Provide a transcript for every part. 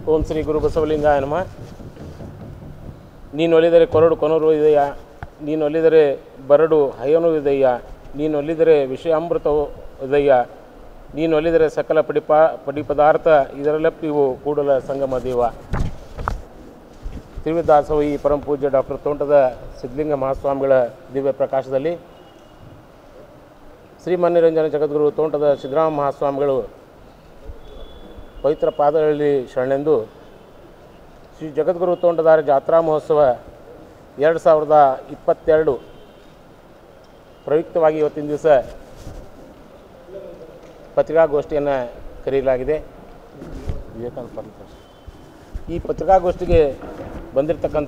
ಓಂ ಶ್ರೀ ಗುರು ಬಸವಲಿಂಗಾಯ ನಮಃ. ನೀನೊಲಿದರೆ ಕೊರಡು ಕೊನರು ಇದೆಯಾ, ನೀನೊಲಿದರೆ ಬರಡು ಹಯನು ಇದೆಯಾ, ನೀನೊಲಿದರೆ ವಿಷಯಾಮೃತವು ಇದೆಯಾ, ನೀನೊಲಿದರೆ ಸಕಲ ಪಡಿಪದಾರ್ಥ ಇದರಲ್ಲಪ್ಪಿವು ಕೂಡಲ ಸಂಗಮ ದೇವ. ತ್ರಿವಿದಾಸೋಹಿ ಪರಮ ಪೂಜ್ಯ ಡಾಕ್ಟರ್ ತೋಂಟದ ಸಿದ್ಧಲಿಂಗ ಮಹಾಸ್ವಾಮಿಗಳ ದಿವ್ಯ ಪ್ರಕಾಶದಲ್ಲಿ ಶ್ರೀಮನ್ನಿರಂಜನ ಜಗದ್ಗುರು ತೋಂಟದ ಸಿದ್ದರಾಮ ಮಹಾಸ್ವಾಮಿಗಳು ಪವಿತ್ರ ಪಾದಗಳಲ್ಲಿ ಶರಣೆಂದು ಶ್ರೀ ಜಗದ್ಗುರು ತೋಂಟದಾರ್ಯ ಜಾತ್ರಾ ಮಹೋತ್ಸವ 2022 ಪ್ರಯುಕ್ತವಾಗಿ ಇವತ್ತಿನ ದಿವಸ ಪತ್ರಿಕಾಗೋಷ್ಠಿಯನ್ನು ಕರೆಯಲಾಗಿದೆ. ಈ ಪತ್ರಿಕಾಗೋಷ್ಠಿಗೆ ಬಂದಿರತಕ್ಕಂಥ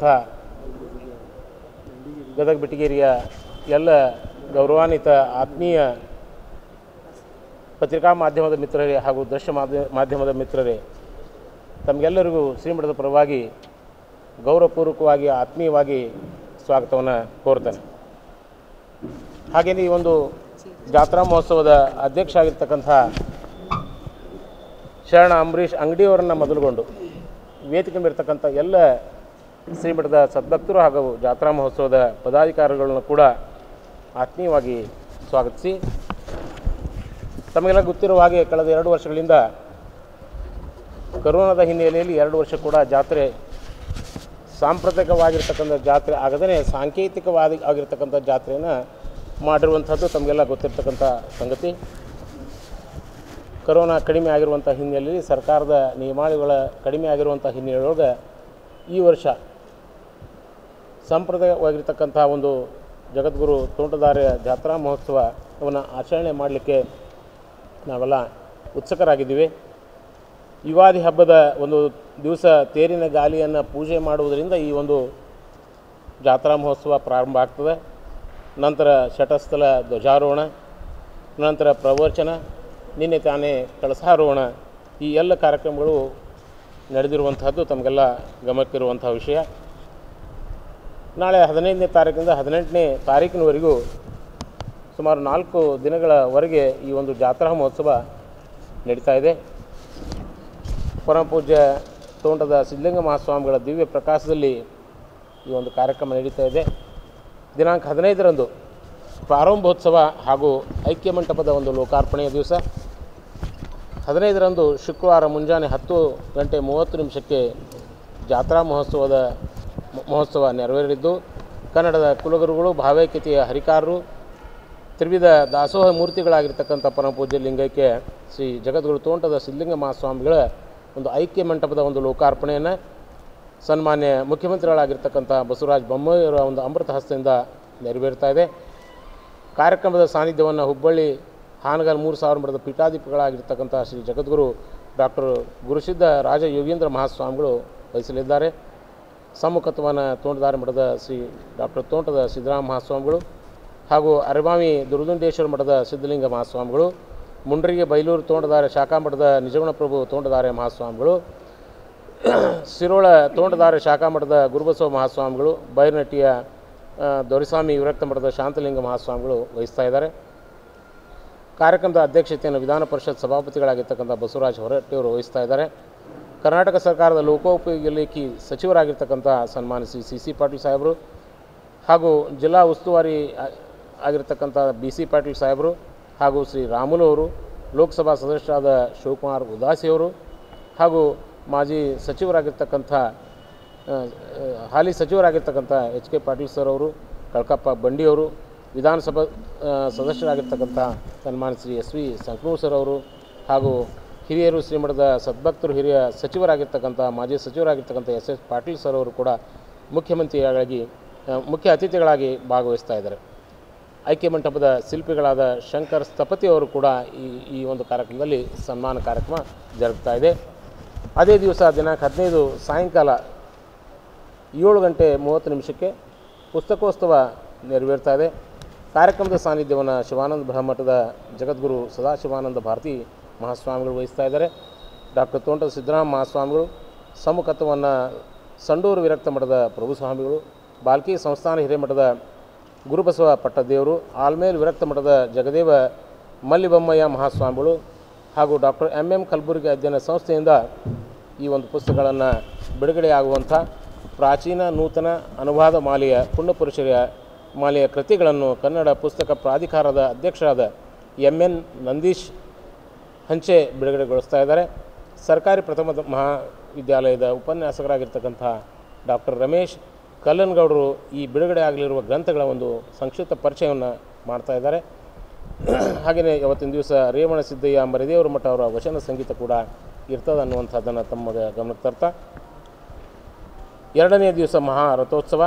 ಗದಗ ಬೆಟಗೇರಿಯ ಎಲ್ಲ ಗೌರವಾನ್ವಿತ ಆತ್ಮೀಯ ಪತ್ರಿಕಾ ಮಾಧ್ಯಮದ ಮಿತ್ರರೇ ಹಾಗೂ ದೃಶ್ಯ ಮಾಧ್ಯಮದ ಮಿತ್ರರೇ, ತಮಗೆಲ್ಲರಿಗೂ ಶ್ರೀಮಠದ ಪರವಾಗಿ ಗೌರವಪೂರ್ವಕವಾಗಿ ಆತ್ಮೀಯವಾಗಿ ಸ್ವಾಗತವನ್ನು ಕೋರ್ತೇನೆ. ಹಾಗೆಯೇ ಈ ಒಂದು ಜಾತ್ರಾ ಮಹೋತ್ಸವದ ಅಧ್ಯಕ್ಷ ಆಗಿರ್ತಕ್ಕಂಥ ಶರಣ ಅಂಬರೀಷ್ ಅಂಗಡಿಯವರನ್ನು ಮೊದಲುಗೊಂಡು ವೇದಿಕೆ ಮೇಲಿರ್ತಕ್ಕಂಥ ಎಲ್ಲ ಶ್ರೀಮಠದ ಸದ್ಭಕ್ತರು ಹಾಗೂ ಜಾತ್ರಾ ಮಹೋತ್ಸವದ ಪದಾಧಿಕಾರಿಗಳನ್ನು ಕೂಡ ಆತ್ಮೀಯವಾಗಿ ಸ್ವಾಗತಿಸಿ, ತಮಗೆಲ್ಲ ಗೊತ್ತಿರುವ ಹಾಗೆ ಕಳೆದ 2 ವರ್ಷಗಳಿಂದ ಕರೋನಾದ ಹಿನ್ನೆಲೆಯಲ್ಲಿ 2 ವರ್ಷ ಕೂಡ ಜಾತ್ರೆ ಸಾಂಪ್ರದಾಯಿಕವಾಗಿರ್ತಕ್ಕಂಥ ಜಾತ್ರೆ ಆಗದೇ ಸಾಂಕೇತಿಕವಾಗಿ ಆಗಿರ್ತಕ್ಕಂಥ ಜಾತ್ರೆಯನ್ನು ಮಾಡಿರುವಂಥದ್ದು ತಮಗೆಲ್ಲ ಗೊತ್ತಿರ್ತಕ್ಕಂಥ ಸಂಗತಿ. ಕರೋನಾ ಕಡಿಮೆ ಆಗಿರುವಂಥ ಹಿನ್ನೆಲೆಯಲ್ಲಿ ಸರ್ಕಾರದ ನಿಯಮಾವಳಿಗಳ ಕಡಿಮೆ ಆಗಿರುವಂಥ ಹಿನ್ನೆಲೆಯೊಳಗೆ ಈ ವರ್ಷ ಸಾಂಪ್ರದಾಯಿಕವಾಗಿರ್ತಕ್ಕಂಥ ಒಂದು ಜಗದ್ಗುರು ತೋಂಟದಾರ್ಯ ಜಾತ್ರಾ ಮಹೋತ್ಸವವನ್ನು ಆಚರಣೆ ಮಾಡಲಿಕ್ಕೆ ನಾವೆಲ್ಲ ಉತ್ಸುಕರಾಗಿದ್ದೀವಿ. ಯುಗಾದಿ ಹಬ್ಬದ ಒಂದು ದಿವಸ ತೇರಿನ ಗಾಲಿಯನ್ನು ಪೂಜೆ ಮಾಡುವುದರಿಂದ ಈ ಒಂದು ಜಾತ್ರಾ ಮಹೋತ್ಸವ ಪ್ರಾರಂಭ ಆಗ್ತದೆ. ನಂತರ ಶಟಸ್ಥಲ ಧ್ವಜಾರೋಹಣ, ನಂತರ ಪ್ರವಚನ, ನಿನ್ನೆ ತಾನೇ ಕಳಸಾರೋಹಣ, ಈ ಎಲ್ಲ ಕಾರ್ಯಕ್ರಮಗಳು ನಡೆದಿರುವಂಥದ್ದು ತಮಗೆಲ್ಲ ಗಮನಕ್ಕಿರುವಂಥ ವಿಷಯ. ನಾಳೆ 15ನೇ ತಾರೀಕಿಂದ 18ನೇ ತಾರೀಕಿನವರೆಗೂ ಸುಮಾರು 4 ದಿನಗಳವರೆಗೆ ಈ ಒಂದು ಜಾತ್ರಾ ಮಹೋತ್ಸವ ನಡೀತಾ ಇದೆ. ಪರಮ ಪೂಜ್ಯ ತೋಂಟದ ಸಿದ್ಧಲಿಂಗ ಮಹಾಸ್ವಾಮಿಗಳ ದಿವ್ಯ ಪ್ರಕಾಶದಲ್ಲಿ ಈ ಒಂದು ಕಾರ್ಯಕ್ರಮ ನಡೀತಾ ಇದೆ. ದಿನಾಂಕ 15ರಂದು ಪ್ರಾರಂಭೋತ್ಸವ ಹಾಗೂ ಐಕ್ಯ ಮಂಟಪದ ಒಂದು ಲೋಕಾರ್ಪಣೆಯ ದಿವಸ, 15ರಂದು ಶುಕ್ರವಾರ ಮುಂಜಾನೆ 10:30 ಜಾತ್ರಾ ಮಹೋತ್ಸವ ನೆರವೇರಿದ್ದು, ಕನ್ನಡದ ಕುಲಗುರುಗಳು, ಭಾವೈಕ್ಯತೆಯ ಹರಿಕಾರರು, ತ್ರಿವಿಧ ದಾಸೋಹ ಮೂರ್ತಿಗಳಾಗಿರ್ತಕ್ಕಂಥ ಪರಮ ಪೂಜ್ಯ ಲಿಂಗೈಕ್ಯ ಶ್ರೀ ಜಗದ್ಗುರು ತೋಂಟದ ಸಿದ್ಧಲಿಂಗ ಮಹಾಸ್ವಾಮಿಗಳ ಒಂದು ಐಕ್ಯ ಮಂಟಪದ ಒಂದು ಲೋಕಾರ್ಪಣೆಯನ್ನು ಸನ್ಮಾನ್ಯ ಮುಖ್ಯಮಂತ್ರಿಗಳಾಗಿರ್ತಕ್ಕಂಥ ಬಸವರಾಜ ಬೊಮ್ಮಾಯಿಯವರ ಒಂದು ಅಮೃತ ಹಸ್ತದಿಂದ ನೆರವೇರ್ತಾ ಇದೆ. ಕಾರ್ಯಕ್ರಮದ ಸಾನ್ನಿಧ್ಯವನ್ನು ಹುಬ್ಬಳ್ಳಿ ಹಾನಗಲ್ 3000 ಮಠದ ಪೀಠಾಧಿಪತಿಗಳಾಗಿರ್ತಕ್ಕಂಥ ಶ್ರೀ ಜಗದ್ಗುರು ಡಾಕ್ಟರ್ ಗುರುಸಿದ್ಧ ರಾಜ ಯೋಗೀಂದ್ರ ಮಹಾಸ್ವಾಮಿಗಳು ವಹಿಸಲಿದ್ದಾರೆ. ಸಮ್ಮುಖತ್ವವನ್ನು ತೋಂಟದಾರ್ಯ ಮಠದ ಶ್ರೀ ಡಾಕ್ಟರ್ ತೋಂಟದ ಸಿದ್ದರಾಮ ಮಹಾಸ್ವಾಮಿಗಳು ಹಾಗೂ ಅರಬಾವಿ ದುರ್ದುಂಡೇಶ್ವರ ಮಠದ ಸಿದ್ಧಲಿಂಗ ಮಹಾಸ್ವಾಮಿಗಳು, ಮುಂಡ್ರಿಗೆ ಬೈಲೂರು ತೋಂಟದಾರ್ಯ ಶಾಖಾ ಮಠದ ನಿಜಗುಣಪ್ರಭು ತೋಂಟದಾರ್ಯ ಮಹಾಸ್ವಾಮಿಗಳು, ಸಿರೋಳ ತೋಂಟದಾರ್ಯ ಶಾಖಾ ಮಠದ ಗುರುಬಸವ ಮಹಾಸ್ವಾಮಿಗಳು, ಬೈರನಟ್ಟಿಯ ದೊರೆಸ್ವಾಮಿ ವಿರಕ್ತ ಮಠದ ಶಾಂತಲಿಂಗ ಮಹಾಸ್ವಾಮಿಗಳು ವಹಿಸ್ತಾ ಇದ್ದಾರೆ. ಕಾರ್ಯಕ್ರಮದ ಅಧ್ಯಕ್ಷತೆಯನ್ನು ವಿಧಾನ ಪರಿಷತ್ ಸಭಾಪತಿಗಳಾಗಿರ್ತಕ್ಕಂಥ ಬಸವರಾಜ ಹೊರಟ್ಟಿಯವರು ವಹಿಸ್ತಾ ಇದ್ದಾರೆ. ಕರ್ನಾಟಕ ಸರ್ಕಾರದ ಲೋಕೋಪಯೋಗಿ ಸಚಿವರಾಗಿರ್ತಕ್ಕಂಥ ಸನ್ಮಾನ್ಯ ಶ್ರೀ ಸಿ ಪಾಟೀಲ್ ಸಾಹೇಬರು ಹಾಗೂ ಜಿಲ್ಲಾ ಉಸ್ತುವಾರಿ ಆಗಿರ್ತಕ್ಕಂಥ BC ಪಾಟೀಲ್ ಸಾಹೇಬರು ಹಾಗೂ ಶ್ರೀ ರಾಮುಲು ಅವರು, ಲೋಕಸಭಾ ಸದಸ್ಯರಾದ ಶಿವಕುಮಾರ್ ಉದಾಸಿಯವರು ಹಾಗೂ ಮಾಜಿ ಸಚಿವರಾಗಿರ್ತಕ್ಕಂಥ ಹಾಲಿ ಸಚಿವರಾಗಿರ್ತಕ್ಕಂಥ HK ಪಾಟೀಲ್ ಸರ್ ಅವರು, ಕಳಕಪ್ಪ ಬಂಡಿಯವರು, ವಿಧಾನಸಭಾ ಸದಸ್ಯರಾಗಿರ್ತಕ್ಕಂಥ ಸನ್ಮಾನ್ಯ ಶ್ರೀ SV ಸಂಕನೂರು ಸರ್ ಅವರು ಹಾಗೂ ಹಿರಿಯರು, ಶ್ರೀಮಠದ ಸದ್ಭಕ್ತರು, ಹಿರಿಯ ಸಚಿವರಾಗಿರ್ತಕ್ಕಂಥ ಮಾಜಿ ಸಚಿವರಾಗಿರ್ತಕ್ಕಂಥ SS ಪಾಟೀಲ್ ಸರ್ ಅವರು ಕೂಡ ಮುಖ್ಯ ಅತಿಥಿಗಳಾಗಿ ಭಾಗವಹಿಸ್ತಾ ಇದ್ದಾರೆ. ಐಕ್ಯ ಮಂಟಪದ ಶಿಲ್ಪಿಗಳಾದ ಶಂಕರ್ ಸ್ಥಪತಿ ಅವರು ಕೂಡ ಈ ಒಂದು ಕಾರ್ಯಕ್ರಮದಲ್ಲಿ ಸನ್ಮಾನ ಕಾರ್ಯಕ್ರಮ ಜರುಗ್ತಾ ಇದೆ. ಅದೇ ದಿವಸ ದಿನಾಂಕ 15 ಸಾಯಂಕಾಲ 7:30 ಪುಸ್ತಕೋತ್ಸವ ನೆರವೇರ್ತಾ ಇದೆ. ಕಾರ್ಯಕ್ರಮದ ಸಾನ್ನಿಧ್ಯವನ್ನು ಶಿವಾನಂದ ಬ್ರಹ್ಮಠದ ಜಗದ್ಗುರು ಸದಾಶಿವಾನಂದ ಭಾರತಿ ಮಹಾಸ್ವಾಮಿಗಳು ವಹಿಸ್ತಾ ಇದ್ದಾರೆ. ಡಾಕ್ಟರ್ ತೋಂಟದ ಸಿದ್ದರಾಮ ಮಹಾಸ್ವಾಮಿಗಳು, ಸಮ್ಮುಖತ್ವವನ್ನು ಸಂಡೂರು ವಿರಕ್ತ ಮಠದ ಪ್ರಭುಸ್ವಾಮಿಗಳು, ಬಾಲ್ಕಿ ಸಂಸ್ಥಾನ ಹಿರೇಮಠದ ಗುರುಬಸವ ಪಟ್ಟದೇವರು, ಆಲ್ಮೇಲ್ ವಿರಕ್ತ ಮಠದ ಜಗದೇವ ಮಲ್ಲಿಬೊಮ್ಮಯ್ಯ ಮಹಾಸ್ವಾಮಿಗಳು ಹಾಗೂ ಡಾಕ್ಟರ್ MM ಕಲಬುರ್ಗಿ ಅಧ್ಯಯನ ಸಂಸ್ಥೆಯಿಂದ ಈ ಒಂದು ಪುಸ್ತಕಗಳನ್ನು ಬಿಡುಗಡೆಯಾಗುವಂಥ ಪ್ರಾಚೀನ ನೂತನ ಅನುವಾದ ಮಾಲೆಯ ಪುಣ್ಯಪುರುಷರ ಮಾಲೆಯ ಕೃತಿಗಳನ್ನು ಕನ್ನಡ ಪುಸ್ತಕ ಪ್ರಾಧಿಕಾರದ ಅಧ್ಯಕ್ಷರಾದ MN ನಂದೀಶ್ ಹಂಚೆ ಬಿಡುಗಡೆಗೊಳಿಸ್ತಾ ಇದ್ದಾರೆ. ಸರ್ಕಾರಿ ಪ್ರಥಮ ಮಹಾವಿದ್ಯಾಲಯದ ಉಪನ್ಯಾಸಕರಾಗಿರ್ತಕ್ಕಂಥ ಡಾಕ್ಟರ್ ರಮೇಶ್ ಕಲ್ಲನಗೌಡರು ಈ ಬಿಡುಗಡೆ ಆಗಲಿರುವ ಗ್ರಂಥಗಳ ಒಂದು ಸಂಕ್ಷಿಪ್ತ ಪರಿಚಯವನ್ನು ಮಾಡ್ತಾ ಇದ್ದಾರೆ. ಹಾಗೆಯೇ ಇವತ್ತಿನ ದಿವಸ ರೇವಣ ಸಿದ್ದಯ್ಯ ಮರಿದೇವರ ಮಠ ಅವರ ವಚನ ಸಂಗೀತ ಕೂಡ ಇರ್ತದೆ ಅನ್ನುವಂಥದ್ದನ್ನು ತಮ್ಮ ಗಮನಕ್ಕೆ ತರ್ತಾ, ಎರಡನೇ ದಿವಸ ಮಹಾರಥೋತ್ಸವ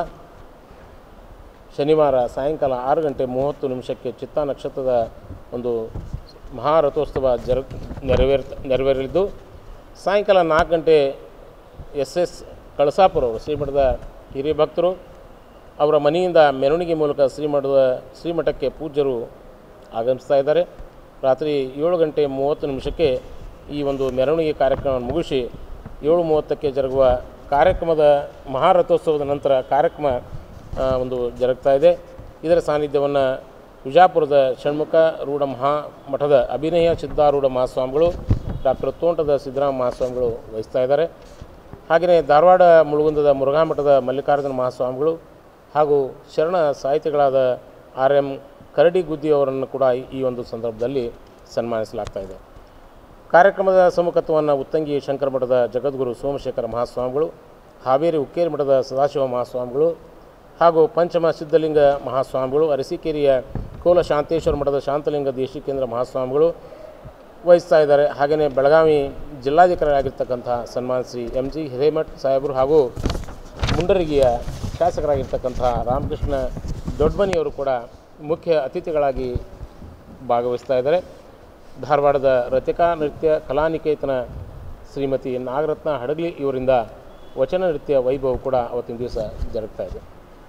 ಶನಿವಾರ ಸಾಯಂಕಾಲ 6:30 ಚಿತ್ತಾ ನಕ್ಷತ್ರದ ಒಂದು ಮಹಾರಥೋತ್ಸವ ನೆರವೇರಲಿದ್ದು, ಸಾಯಂಕಾಲ 4 ಗಂಟೆ SS ಕಳಸಾಪುರ ಅವರು ಶ್ರೀಮಠದ ಹಿರಿಯ ಭಕ್ತರು ಅವರ ಮನೆಯಿಂದ ಮೆರವಣಿಗೆ ಮೂಲಕ ಶ್ರೀಮಠಕ್ಕೆ ಪೂಜ್ಯರು ಆಗಮಿಸ್ತಾ ಇದ್ದಾರೆ. ರಾತ್ರಿ 7:30 ಈ ಒಂದು ಮೆರವಣಿಗೆ ಕಾರ್ಯಕ್ರಮವನ್ನು ಮುಗಿಸಿ 7:30 ಜರುಗುವ ಕಾರ್ಯಕ್ರಮದ ಮಹಾರಥೋತ್ಸವದ ನಂತರ ಕಾರ್ಯಕ್ರಮ ಒಂದು ಜರುಗ್ತಾ ಇದೆ. ಇದರ ಸಾನ್ನಿಧ್ಯವನ್ನು ವಿಜಾಪುರದ ಷಣ್ಮುಖ ರೂಢ ಮಠದ ಅಭಿನಯ ಸಿದ್ಧಾರೂಢ ಮಹಾಸ್ವಾಮಿಗಳು, ಡಾಕ್ಟರ್ ತೋಂಟದ ಸಿದ್ದರಾಮ ಮಹಾಸ್ವಾಮಿಗಳು ವಹಿಸ್ತಾ ಇದ್ದಾರೆ. ಹಾಗೆಯೇ ಧಾರವಾಡ ಮುಳುಗುಂದದ ಮುರುಘಾ ಮಠದ ಮಲ್ಲಿಕಾರ್ಜುನ ಮಹಾಸ್ವಾಮಿಗಳು ಹಾಗೂ ಶರಣ ಸಾಹಿತಿಗಳಾದ RM ಕರಡಿಗುದ್ದಿ ಅವರನ್ನು ಕೂಡ ಈ ಒಂದು ಸಂದರ್ಭದಲ್ಲಿ ಸನ್ಮಾನಿಸಲಾಗ್ತಾ ಇದೆ. ಕಾರ್ಯಕ್ರಮದ ಸಮ್ಮುಖತ್ವವನ್ನು ಉತ್ತಂಗಿ ಶಂಕರ ಮಠದ ಜಗದ್ಗುರು ಸೋಮಶೇಖರ ಮಹಾಸ್ವಾಮಿಗಳು, ಹಾವೇರಿ ಹುಕ್ಕೇರಿ ಮಠದ ಸದಾಶಿವ ಮಹಾಸ್ವಾಮಿಗಳು ಹಾಗೂ ಪಂಚಮ ಸಿದ್ಧಲಿಂಗ ಮಹಾಸ್ವಾಮಿಗಳು, ಅರಸೀಕೆರೆಯ ಕೋಲ ಶಾಂತೇಶ್ವರ ಮಠದ ಶಾಂತಲಿಂಗ ದೇಶಿಕೇಂದ್ರ ಮಹಾಸ್ವಾಮಿಗಳು ವಹಿಸ್ತಾ ಇದ್ದಾರೆ. ಹಾಗೆಯೇ ಬೆಳಗಾವಿ ಜಿಲ್ಲಾಧಿಕಾರಿಯಾಗಿರ್ತಕ್ಕಂಥ ಸನ್ಮಾನ ಶ್ರೀ MG ಹಿರೇಮಠ್ ಸಾಹೇಬರು ಹಾಗೂ ಮುಂಡರಗಿಯ ಶಾಸಕರಾಗಿರ್ತಕ್ಕಂಥ ರಾಮಕೃಷ್ಣ ದೊಡ್ಡಮನಿಯವರು ಕೂಡ ಮುಖ್ಯ ಅತಿಥಿಗಳಾಗಿ ಭಾಗವಹಿಸ್ತಾ ಇದ್ದಾರೆ. ಧಾರವಾಡದ ರತಿಕಾ ನೃತ್ಯ ಕಲಾನಿಕೇತನ ಶ್ರೀಮತಿ ನಾಗರತ್ನ ಹಡಗಲಿ ಇವರಿಂದ ವಚನ ನೃತ್ಯ ವೈಭವ ಕೂಡ ಅವತ್ತಿನ ದಿವಸ ಜರುಗ್ತಾ ಇದೆ.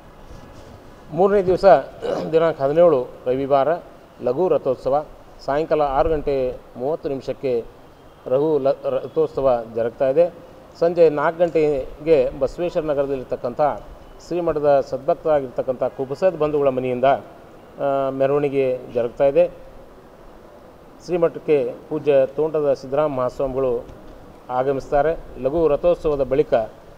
ಮೂರನೇ ದಿವಸ ದಿನಾಂಕ 17 ರವಿವಾರ ಲಘು ರಥೋತ್ಸವ ಸಾಯಂಕಾಲ 6:30 ರಘು ರಥೋತ್ಸವ ಜರುಗ್ತಾ ಇದೆ. ಸಂಜೆ 4 ಗಂಟೆಗೆ ಬಸವೇಶ್ವರ ನಗರದಲ್ಲಿರ್ತಕ್ಕಂಥ ಶ್ರೀಮಠದ ಸದ್ಭಕ್ತರಾಗಿರ್ತಕ್ಕಂಥ ಕುಬಸದ್ ಬಂಧುಗಳ ಮನೆಯಿಂದ ಮೆರವಣಿಗೆ ಜರುಗ್ತಾ ಇದೆ. ಶ್ರೀಮಠಕ್ಕೆ ಪೂಜ್ಯ ತೋಂಟದ ಸಿದ್ದರಾಮ ಮಹಾಸ್ವಾಮಿಗಳು ಆಗಮಿಸ್ತಾರೆ. ಲಘು ರಥೋತ್ಸವದ ಬಳಿಕ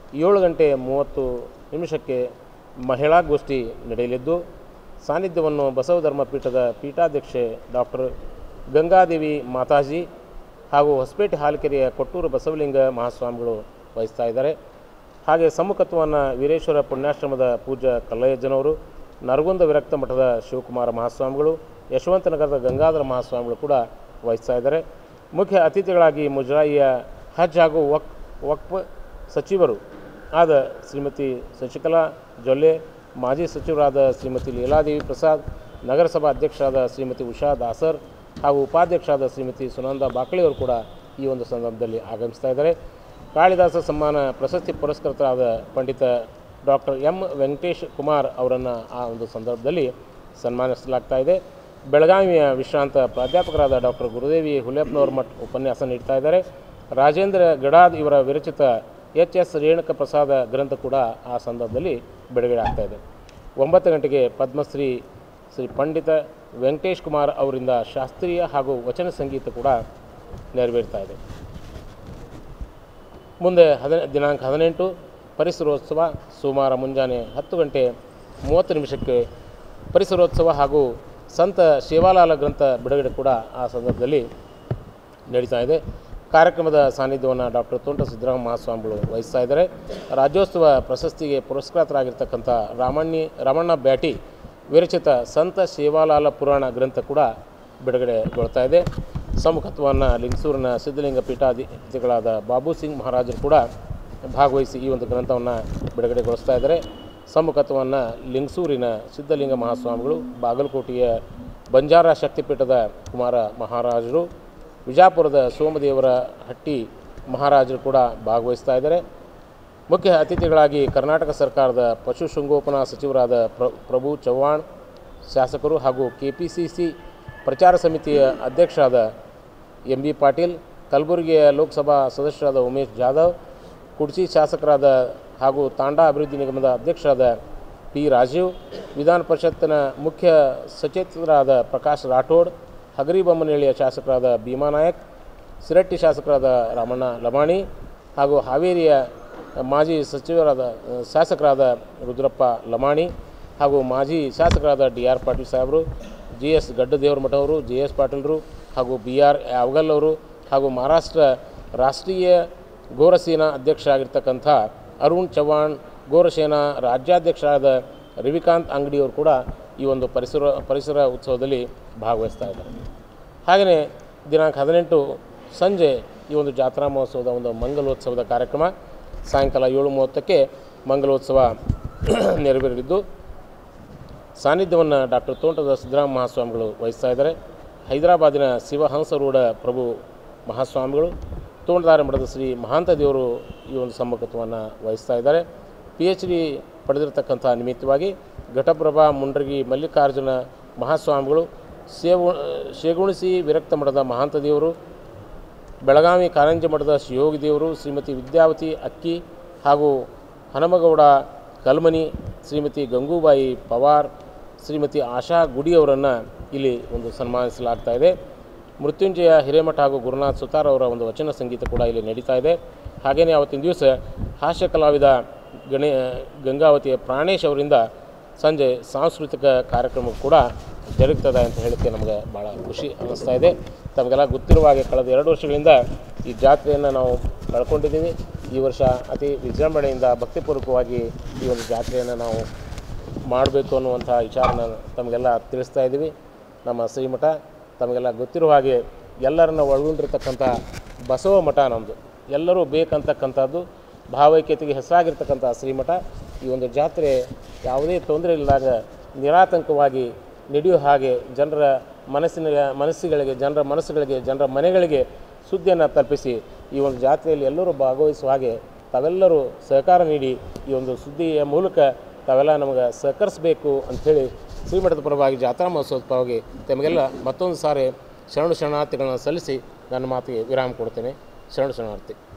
7:30 ಮಹಿಳಾಗೋಷ್ಠಿ ನಡೆಯಲಿದ್ದು, ಸಾನ್ನಿಧ್ಯವನ್ನು ಬಸವ ಧರ್ಮ ಪೀಠದ ಪೀಠಾಧ್ಯಕ್ಷೆ ಡಾಕ್ಟರ್ ಗಂಗಾದೇವಿ ಮಾತಾಜಿ ಹಾಗೂ ಹೊಸಪೇಟೆ ಹಾಲಕೆರೆಯ ಕೊಟ್ಟೂರು ಬಸವಲಿಂಗ ಮಹಾಸ್ವಾಮಿಗಳು ವಹಿಸ್ತಾ ಇದ್ದಾರೆ. ಹಾಗೆ ಸಮ್ಮುಖತ್ವವನ್ನು ವೀರೇಶ್ವರ ಪುಣ್ಯಾಶ್ರಮದ ಪೂಜ್ಯ ಕಲ್ಲಯ್ಯಜ್ಜನವರು, ನರಗುಂದ ವಿರಕ್ತ ಮಠದ ಶಿವಕುಮಾರ ಮಹಾಸ್ವಾಮಿಗಳು, ಯಶವಂತನಗರದ ಗಂಗಾಧರ ಮಹಾಸ್ವಾಮಿಗಳು ಕೂಡ ವಹಿಸ್ತಾ ಇದ್ದಾರೆ. ಮುಖ್ಯ ಅತಿಥಿಗಳಾಗಿ ಮುಜರಾಯಿಯ ಹಜ್ ಹಾಗೂ ವಕ್ಫ್ ಸಚಿವರು ಆದ ಶ್ರೀಮತಿ ಶಶಿಕಲಾ ಜೊಲ್ಲೆ, ಮಾಜಿ ಸಚಿವರಾದ ಶ್ರೀಮತಿ ಲೀಲಾದೇವಿ ಪ್ರಸಾದ್, ನಗರಸಭಾ ಅಧ್ಯಕ್ಷರಾದ ಶ್ರೀಮತಿ ಉಷಾ ದಾಸರ್ ಹಾಗೂ ಉಪಾಧ್ಯಕ್ಷರಾದ ಶ್ರೀಮತಿ ಸುನಂದ ಬಾಕಳಿಯವರು ಕೂಡ ಈ ಒಂದು ಸಂದರ್ಭದಲ್ಲಿ ಆಗಮಿಸ್ತಾ ಇದ್ದಾರೆ. ಕಾಳಿದಾಸ ಸಮ್ಮಾನ ಪ್ರಶಸ್ತಿ ಪುರಸ್ಕೃತರಾದ ಪಂಡಿತ ಡಾಕ್ಟರ್ M ವೆಂಕಟೇಶ್ ಕುಮಾರ್ ಅವರನ್ನು ಆ ಒಂದು ಸಂದರ್ಭದಲ್ಲಿ ಸನ್ಮಾನಿಸಲಾಗ್ತಾ ಇದೆ. ಬೆಳಗಾವಿಯ ವಿಶ್ರಾಂತ ಪ್ರಾಧ್ಯಾಪಕರಾದ ಡಾಕ್ಟರ್ ಗುರುದೇವಿ ಹುಲಿಯಪ್ಪನವರ ಮಠ ಉಪನ್ಯಾಸ ನೀಡ್ತಾ ಇದ್ದಾರೆ. ರಾಜೇಂದ್ರ ಗಡಾದ್ ಇವರ ವಿರಚಿತ HS ರೇಣುಕ ಪ್ರಸಾದ ಗ್ರಂಥ ಕೂಡ ಆ ಸಂದರ್ಭದಲ್ಲಿ ಬಿಡುಗಡೆ ಆಗ್ತಾ ಇದೆ. 9 ಗಂಟೆಗೆ ಪದ್ಮಶ್ರೀ ಶ್ರೀ ಪಂಡಿತ ವೆಂಕಟೇಶ್ ಕುಮಾರ್ ಅವರಿಂದ ಶಾಸ್ತ್ರೀಯ ಹಾಗೂ ವಚನ ಸಂಗೀತ ಕೂಡ ನೆರವೇರ್ತಾ ಇದೆ. ಮುಂದೆ ದಿನಾಂಕ 18 ಪರಿಸರೋತ್ಸವ ಸೋಮವಾರ ಮುಂಜಾನೆ 10:30 ಪರಿಸರೋತ್ಸವ ಹಾಗೂ ಸಂತ ಸೇವಾಲಾಲ ಗ್ರಂಥ ಬಿಡುಗಡೆ ಕೂಡ ಆ ಸಂದರ್ಭದಲ್ಲಿ ನಡೀತಾ ಇದೆ. ಕಾರ್ಯಕ್ರಮದ ಸಾನ್ನಿಧ್ಯವನ್ನು ಡಾಕ್ಟರ್ ತೋಂಟ ಸಿದ್ದರಾಮ ಮಹಾಸ್ವಾಮಿಗಳು ವಹಿಸ್ತಾ ಇದ್ದಾರೆ. ರಾಜ್ಯೋತ್ಸವ ಪ್ರಶಸ್ತಿಗೆ ಪುರಸ್ಕೃತರಾಗಿರ್ತಕ್ಕಂಥ ರಾಮಣ್ಣ ಬ್ಯಾಟಿ ವಿರಚಿತ ಸಂತ ಸೇವಾಲಾಲ ಪುರಾಣ ಗ್ರಂಥ ಕೂಡ ಬಿಡುಗಡೆಗೊಳ್ತಾ ಇದೆ. ಸಮ್ಮುಖತ್ವವನ್ನು ಲಿಂಗಸೂರಿನ ಸಿದ್ಧಲಿಂಗ ಪೀಠಾಧಿಪತಿಗಳಾದ ಬಾಬು ಸಿಂಗ್ ಮಹಾರಾಜರು ಕೂಡ ಭಾಗವಹಿಸಿ ಈ ಒಂದು ಗ್ರಂಥವನ್ನು ಬಿಡುಗಡೆಗೊಳಿಸ್ತಾ ಇದ್ದಾರೆ. ಸಮ್ಮುಖತ್ವವನ್ನು ಲಿಂಗಸೂರಿನ ಸಿದ್ಧಲಿಂಗ ಮಹಾಸ್ವಾಮಿಗಳು, ಬಾಗಲಕೋಟೆಯ ಬಂಜಾರ ಶಕ್ತಿಪೀಠದ ಕುಮಾರ ಮಹಾರಾಜರು, ವಿಜಾಪುರದ ಸೋಮದೇವರ ಹಟ್ಟಿ ಮಹಾರಾಜರು ಕೂಡ ಭಾಗವಹಿಸ್ತಾ ಇದ್ದಾರೆ. ಮುಖ್ಯ ಅತಿಥಿಗಳಾಗಿ ಕರ್ನಾಟಕ ಸರ್ಕಾರದ ಪಶುಸಂಗೋಪನಾ ಸಚಿವರಾದ ಪ್ರಭು ಚವ್ಹಾಣ್ ಶಾಸಕರು ಹಾಗೂ KPCC ಪ್ರಚಾರ ಸಮಿತಿಯ ಅಧ್ಯಕ್ಷರಾದ MB ಪಾಟೀಲ್, ಕಲಬುರಗಿಯ ಲೋಕಸಭಾ ಸದಸ್ಯರಾದ ಉಮೇಶ್ ಜಾಧವ್, ಕುಡ್ಚಿ ಶಾಸಕರಾದ ಹಾಗೂ ತಾಂಡಾ ಅಭಿವೃದ್ಧಿ ನಿಗಮದ ಅಧ್ಯಕ್ಷರಾದ P ರಾಜೀವ್, ವಿಧಾನ ಪರಿಷತ್ತಿನ ಮುಖ್ಯ ಸಚೇತಕರಾದ ಪ್ರಕಾಶ್ ರಾಠೋಡ್, ಹಗರಿಬೊಮ್ಮನಹಳ್ಳಿಯ ಶಾಸಕರಾದ ಭೀಮಾ ನಾಯಕ್, ಸಿರಟ್ಟಿ ಶಾಸಕರಾದ ರಾಮಣ್ಣ ಲಮಾಣಿ, ಹಾಗೂ ಹಾವೇರಿಯ ಮಾಜಿ ಸಚಿವರಾದ ಶಾಸಕರಾದ ರುದ್ರಪ್ಪ ಲಮಾಣಿ ಹಾಗೂ ಮಾಜಿ ಶಾಸಕರಾದ ಡಿ.ಆರ್. ಪಾಟೀಲ್ ಸಾಹೇಬರು, ಜಿ.ಎಸ್. ಗಡ್ಡದೇವ್ರ ಮಠವರು, ಜೆ.ಎಸ್. ಪಾಟೀಲ್ರು ಹಾಗೂ ಬಿ.ಆರ್. ಯಾವಗಲ್ ಅವರು ಹಾಗೂ ಮಹಾರಾಷ್ಟ್ರ ರಾಷ್ಟ್ರೀಯ ಗೋರಸೇನಾ ಅಧ್ಯಕ್ಷರಾಗಿರ್ತಕ್ಕಂಥ ಅರುಣ್ ಚವ್ಹಾಣ್, ಗೋರಸೇನಾ ರಾಜ್ಯಾಧ್ಯಕ್ಷರಾದ ರವಿಕಾಂತ್ ಅಂಗಡಿಯವರು ಕೂಡ ಈ ಒಂದು ಪರಿಸರ ಉತ್ಸವದಲ್ಲಿ ಭಾಗವಹಿಸ್ತಾ ಇದ್ದಾರೆ. ಹಾಗೆಯೇ ದಿನಾಂಕ 18 ಸಂಜೆ ಈ ಒಂದು ಜಾತ್ರಾ ಮಹೋತ್ಸವದ ಒಂದು ಮಂಗಲೋತ್ಸವದ ಕಾರ್ಯಕ್ರಮ ಸಾಯಂಕಾಲ 7:30ಕ್ಕೆ ಮಂಗಲೋತ್ಸವ ನೆರವೇರಲಿದ್ದು ಸಾನ್ನಿಧ್ಯವನ್ನು ಡಾಕ್ಟರ್ ತೋಂಟದ ಸಿದ್ದರಾಮ ಮಹಾಸ್ವಾಮಿಗಳು ವಹಿಸ್ತಾ ಇದ್ದಾರೆ. ಹೈದರಾಬಾದಿನ ಶಿವಹಂಸರೂಢ ಪ್ರಭು ಮಹಾಸ್ವಾಮಿಗಳು, ತೋಂಟದಾರ್ಯ ಮಠದ ಶ್ರೀ ಮಹಾಂತ ದೇವರು ಈ ಒಂದು ಸಮ್ಮುಖತ್ವವನ್ನು ವಹಿಸ್ತಾ ಇದ್ದಾರೆ. PhD ಪಡೆದಿರತಕ್ಕಂಥ ನಿಮಿತ್ತವಾಗಿ ಘಟಪ್ರಭಾ ಮುಂಡ್ರಗಿ ಮಲ್ಲಿಕಾರ್ಜುನ ಮಹಾಸ್ವಾಮಿಗಳು, ಶೇಗುಣಿಸಿ ವಿರಕ್ತ ಮಠದ ಮಹಾಂತ ದೇವರು, ಬೆಳಗಾವಿ ಕಾರಂಜಿ ಮಠದ ಶಿವಯೋಗಿ ದೇವರು, ಶ್ರೀಮತಿ ವಿದ್ಯಾವತಿ ಅಕ್ಕಿ ಹಾಗೂ ಹನುಮಗೌಡ ಕಲ್ಮನಿ, ಶ್ರೀಮತಿ ಗಂಗೂಬಾಯಿ ಪವಾರ್, ಶ್ರೀಮತಿ ಆಶಾ ಗುಡಿಯವರನ್ನು ಇಲ್ಲಿ ಒಂದು ಸನ್ಮಾನಿಸಲಾಗ್ತಾ ಇದೆ. ಮೃತ್ಯುಂಜಯ ಹಿರೇಮಠ ಹಾಗೂ ಗುರುನಾಥ್ ಸುತಾರ್ ಅವರ ಒಂದು ವಚನ ಸಂಗೀತ ಕೂಡ ಇಲ್ಲಿ ನಡೀತಾ ಇದೆ. ಹಾಗೆಯೇ ಅವತ್ತಿನ ದಿವಸ ಹಾಸ್ಯ ಕಲಾವಿದ ಗಂಗಾವತಿಯ ಪ್ರಾಣೇಶ್ ಅವರಿಂದ ಸಂಜೆ ಸಾಂಸ್ಕೃತಿಕ ಕಾರ್ಯಕ್ರಮ ಕೂಡ ಜರುಗ್ತದೆ ಅಂತ ಹೇಳೋಕ್ಕೆ ನಮಗೆ ಭಾಳ ಖುಷಿ ಅನ್ನಿಸ್ತಾ ಇದೆ. ತಮಗೆಲ್ಲ ಗೊತ್ತಿರುವ ಹಾಗೆ ಕಳೆದ 2 ವರ್ಷಗಳಿಂದ ಈ ಜಾತ್ರೆಯನ್ನು ನಾವು ಕಳ್ಕೊಂಡಿದ್ದೀವಿ. ಈ ವರ್ಷ ಅತಿ ವಿಜೃಂಭಣೆಯಿಂದ ಭಕ್ತಿಪೂರ್ವಕವಾಗಿ ಈ ಒಂದು ಜಾತ್ರೆಯನ್ನು ನಾವು ಮಾಡಬೇಕು ಅನ್ನುವಂಥ ವಿಚಾರನ ತಮಗೆಲ್ಲ ತಿಳಿಸ್ತಾ ಇದ್ದೀವಿ. ನಮ್ಮ ಶ್ರೀಮಠ ತಮಗೆಲ್ಲ ಗೊತ್ತಿರುವ ಹಾಗೆ ಎಲ್ಲರನ್ನ ಒಳಗೊಂಡಿರ್ತಕ್ಕಂಥ ಬಸವ ಮಠ ನಮ್ಮದು, ಎಲ್ಲರೂ ಬೇಕಂತಕ್ಕಂಥದ್ದು ಭಾವೈಕ್ಯತೆಗೆ ಹೆಸರಾಗಿರ್ತಕ್ಕಂಥ ಶ್ರೀಮಠ. ಈ ಒಂದು ಜಾತ್ರೆ ಯಾವುದೇ ತೊಂದರೆ ಇಲ್ಲದಾಗ ನಿರಾತಂಕವಾಗಿ ನಡೆಯುವ ಹಾಗೆ ಜನರ ಮನಸ್ಸುಗಳಿಗೆ ಜನರ ಮನೆಗಳಿಗೆ ಸುದ್ದಿಯನ್ನು ತಲುಪಿಸಿ ಈ ಒಂದು ಜಾತ್ರೆಯಲ್ಲಿ ಎಲ್ಲರೂ ಭಾಗವಹಿಸುವ ಹಾಗೆ ತಾವೆಲ್ಲರೂ ಸಹಕಾರ ನೀಡಿ ಈ ಒಂದು ಸುದ್ದಿಯ ಮೂಲಕ ತಾವೆಲ್ಲ ನಮಗೆ ಸಹಕರಿಸಬೇಕು ಅಂಥೇಳಿ ಶ್ರೀಮಠದ ಪರವಾಗಿ ಜಾತ್ರಾ ಮಹೋತ್ಸವದ ಪರವಾಗಿ ತಮಗೆಲ್ಲ ಮತ್ತೊಂದು ಸಾರಿ ಶರಣಾರ್ಥಿಗಳನ್ನು ಸಲ್ಲಿಸಿ ನನ್ನ ಮಾತಿಗೆ ವಿರಾಮ ಕೊಡ್ತೇನೆ. ಶರಣಾರ್ಥಿ.